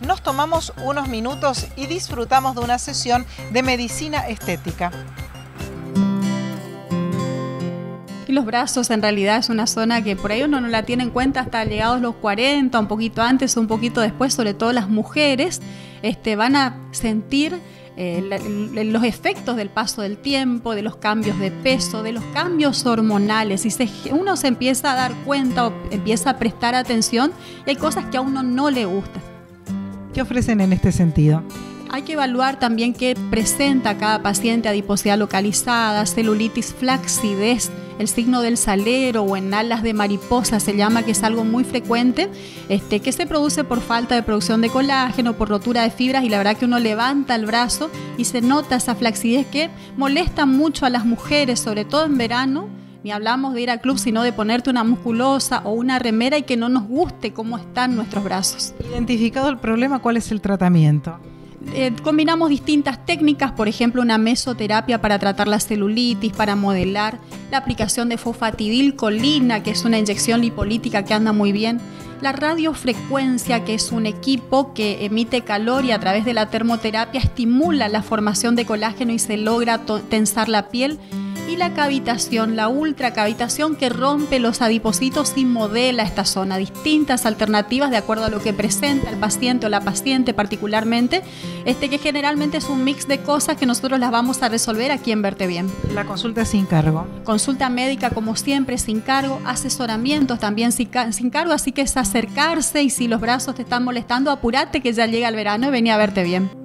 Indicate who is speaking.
Speaker 1: nos tomamos unos minutos y disfrutamos de una sesión de medicina estética.
Speaker 2: Y los brazos en realidad es una zona que por ahí uno no la tiene en cuenta hasta llegados los 40, un poquito antes o un poquito después, sobre todo las mujeres van a sentir los efectos del paso del tiempo, de los cambios de peso, de los cambios hormonales. Y uno se empieza a dar cuenta o empieza a prestar atención y hay cosas que a uno no le gustan.
Speaker 1: ¿Qué ofrecen en este sentido?
Speaker 2: Hay que evaluar también qué presenta cada paciente: adiposidad localizada, celulitis, flacidez, el signo del salero o en alas de mariposa se llama, que es algo muy frecuente, que se produce por falta de producción de colágeno, por rotura de fibras, y la verdad que uno levanta el brazo y se nota esa flacidez que molesta mucho a las mujeres, sobre todo en verano. Ni hablamos de ir al club, sino de ponerte una musculosa o una remera y que no nos guste cómo están nuestros brazos.
Speaker 1: Identificado el problema, ¿cuál es el tratamiento?
Speaker 2: Combinamos distintas técnicas, por ejemplo una mesoterapia para tratar la celulitis, para modelar, la aplicación de fosfatidilcolina, que es una inyección lipolítica que anda muy bien, la radiofrecuencia, que es un equipo que emite calor y a través de la termoterapia estimula la formación de colágeno y se logra tensar la piel, y la cavitación, la ultracavitación, que rompe los adipocitos y modela esta zona. Distintas alternativas de acuerdo a lo que presenta el paciente o la paciente particularmente, que generalmente es un mix de cosas que nosotros las vamos a resolver aquí en Verte Bien.
Speaker 1: La consulta es sin cargo.
Speaker 2: Consulta médica como siempre sin cargo, asesoramientos también sin cargo, así que es acercarse y si los brazos te están molestando, apúrate que ya llega el verano y vení a Verte Bien.